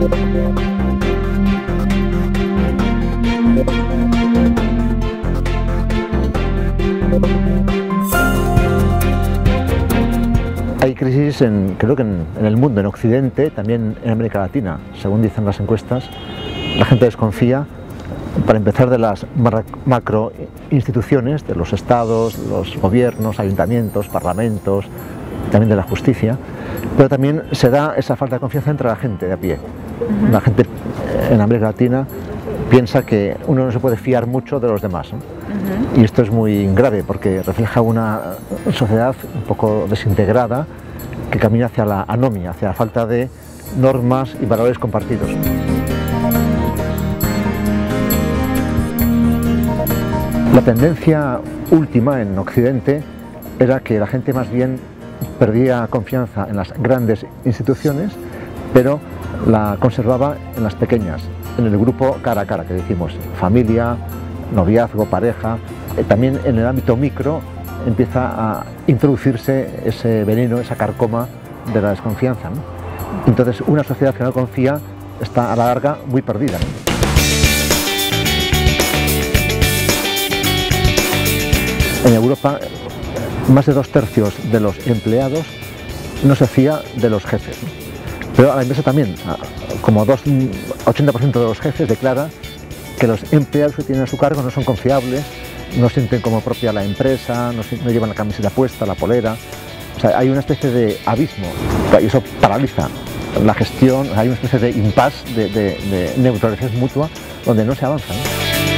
Hay crisis, creo que en el mundo, en Occidente, también en América Latina. Según dicen las encuestas, la gente desconfía, para empezar, de las macro instituciones, de los estados, los gobiernos, ayuntamientos, parlamentos, también de la justicia, pero también se da esa falta de confianza entre la gente de a pie. La gente en América Latina piensa que uno no se puede fiar mucho de los demás, ¿no? Y esto es muy grave porque refleja una sociedad un poco desintegrada que camina hacia la anomia, hacia la falta de normas y valores compartidos. La tendencia última en Occidente era que la gente más bien perdía confianza en las grandes instituciones, pero la conservaba en las pequeñas, en el grupo cara a cara que decimos, familia, noviazgo, pareja. También en el ámbito micro empieza a introducirse ese veneno, esa carcoma de la desconfianza, ¿no? Entonces una sociedad que no confía está a la larga muy perdida, ¿no? En Europa, más de 2/3 de los empleados no se fía de los jefes, ¿no? Pero a la inversa también, como 80% de los jefes declara que los empleados que tienen a su cargo no son confiables, no sienten como propia la empresa, no llevan la camiseta puesta, la polera. O sea, hay una especie de abismo y eso paraliza la gestión, hay una especie de impasse, de neutralización mutua donde no se avanza, ¿no?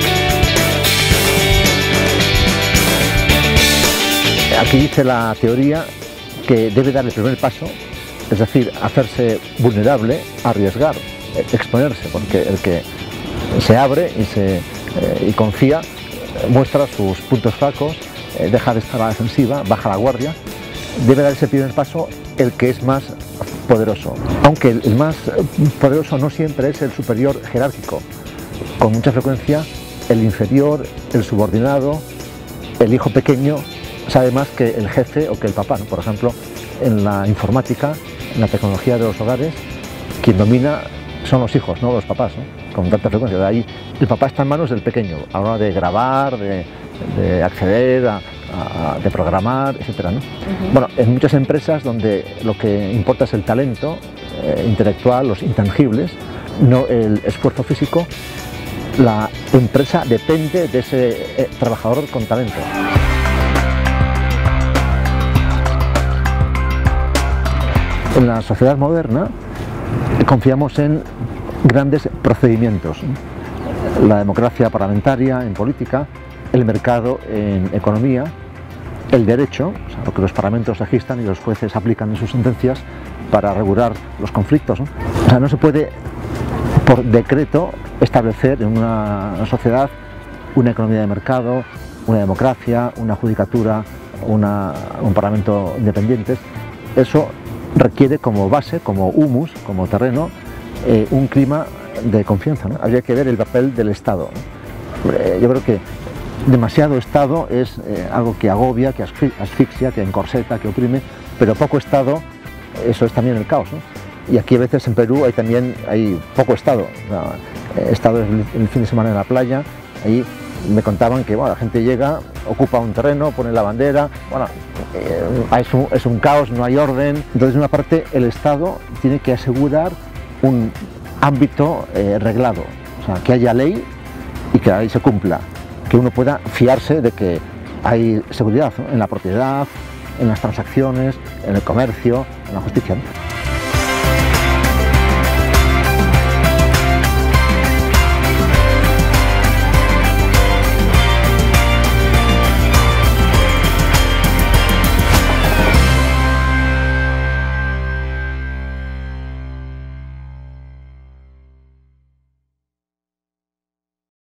Aquí dice la teoría que debe dar el primer paso, es decir, hacerse vulnerable, arriesgar, exponerse, porque el que se abre y confía muestra sus puntos flacos, deja de estar a la defensiva, baja la guardia. Debe dar ese primer paso el que es más poderoso, aunque el más poderoso no siempre es el superior jerárquico. Con mucha frecuencia el inferior, el subordinado, el hijo pequeño sabe más que el jefe o que el papá, ¿no? Por ejemplo, en la informática, en la tecnología de los hogares, quien domina son los hijos, no los papás, ¿no? Con tanta frecuencia. De ahí el papá está en manos del pequeño, a la hora de grabar, de acceder, de programar, etc., ¿no? Bueno, en muchas empresas donde lo que importa es el talento intelectual, los intangibles, no el esfuerzo físico, la empresa depende de ese trabajador con talento. En la sociedad moderna confiamos en grandes procedimientos, la democracia parlamentaria en política, el mercado en economía, el derecho, o sea, lo que los parlamentos legislan y los jueces aplican en sus sentencias para regular los conflictos, ¿no? O sea, no se puede por decreto establecer en una sociedad una economía de mercado, una democracia, una judicatura, un parlamento independientes. Eso requiere como base, como humus, como terreno, un clima de confianza, ¿no? Habría que ver el papel del Estado, ¿no? Yo creo que demasiado Estado es algo que agobia, que asfixia, que encorseta, que oprime, pero poco Estado, eso es también el caos, ¿no? Y aquí a veces en Perú hay poco Estado. O sea, he estado el fin de semana en la playa, ahí me contaban que, bueno, la gente llega, ocupa un terreno, pone la bandera, bueno, es un caos, no hay orden. Entonces, de una parte, el Estado tiene que asegurar un ámbito reglado, o sea, que haya ley y que la ley se cumpla, que uno pueda fiarse de que hay seguridad, ¿no? En la propiedad, en las transacciones, en el comercio, en la justicia, ¿no?